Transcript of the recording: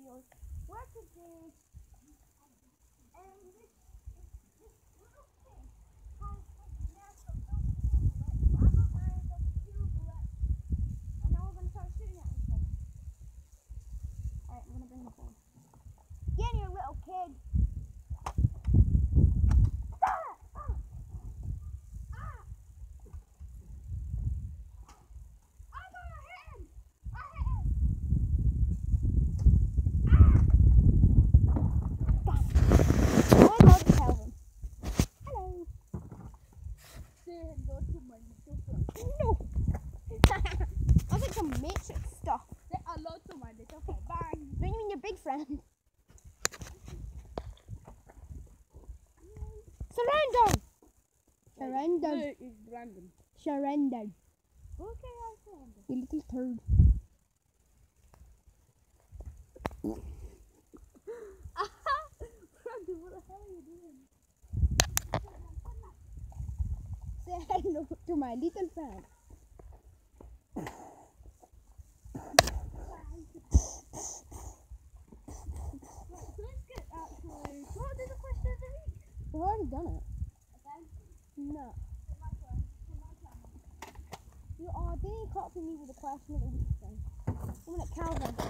videos. Where today, and this little kid has natural bullets. I'm afraid of 2 bullets, and now we're gonna start shooting at each other. Alright, I'm gonna bring the phone. Get here, little kid. Go to my little friend. No! I think some Matrix stuff. Say hello to my little friend. Bye. Don't you mean your big friend? Surrender! Surrender. No, it's random. Surrender. Okay, I surrender. You little turd. Brandon, what the hell are you doing? Say hello to my little friend. What is the question of the week? We've already done it. Okay. No. You didn't copy me with the question of the week thing. I'm at Calvin.